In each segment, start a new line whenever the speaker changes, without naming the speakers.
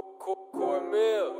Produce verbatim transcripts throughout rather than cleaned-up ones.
Cornmeal.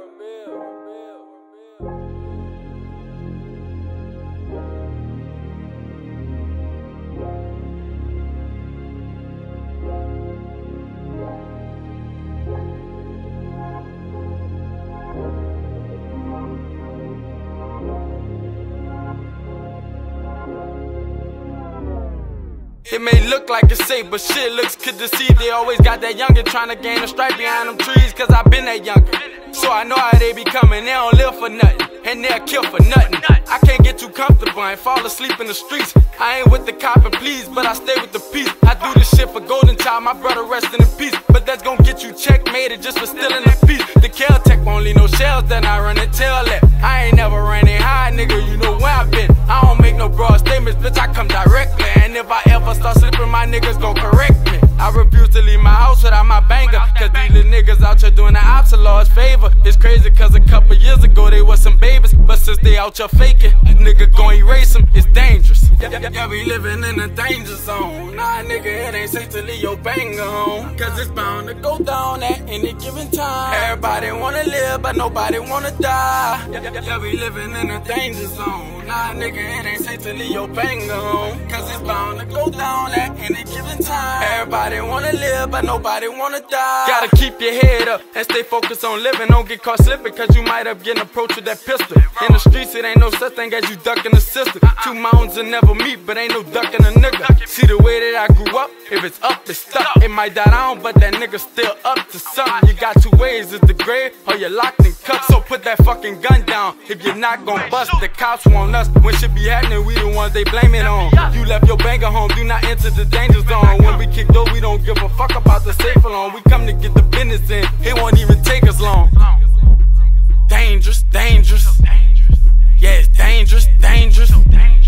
It may look like it's safe, but shit looks good to see. They always got that youngin' trying to gain a stripe behind them trees, cause I been that youngin'. So I know how they be coming, they don't live for nothing, and they'll kill for nothing. I can't get too comfortable and fall asleep in the streets. I ain't with the cop and please, but I stay with the peace. I do this shit for Golden Child, my brother resting in peace. But that's gon' get you checkmated just for stealing a piece. The Kel-Tec won't leave no shells, then I run and tell that. I ain't never ran it high, nigga, you know where I been. I don't make no broad statements, bitch, I come directly. And if I ever start slipping, my niggas gon' correct me. I refuse to leave my house without my banger, cause these little niggas out here doing the ops a Lord's favor. It's crazy cause a couple years ago they was some babies, but since they out here faking, nigga gon' erase them, it's dangerous. Yeah, we living in a danger zone. Nah, nigga, it ain't safe to leave your banger home, cause it's bound to go down at any given time. Everybody wanna live, but nobody wanna die. Yeah, we living in a danger zone. Nah, nigga, it ain't safe to leave your banger home, cause it's bound to go down at any given time. Everybody wanna live, but nobody wanna die. Gotta keep your head up and stay focused on living. Don't get caught slipping, cause you might have getting approached with that pistol. In the streets, it ain't no such thing as you ducking the system. Two mountains will never meet, but ain't no ducking a nigga. See the way that I grew up, if it's up, it's stuck. It might die down, but that nigga still up to something. You got two ways, it's the grave or you're locked in cuffs. So put that fucking gun down if you're not gon' bust. The cops want us, when shit be happening, we the ones they blame it on. You left your banger home, do not enter the danger zone. When we kick though, we don't give a fuck about the safe alone. We come to get the business in, it won't even take us long. Dangerous, dangerous. Yeah, it's dangerous, dangerous.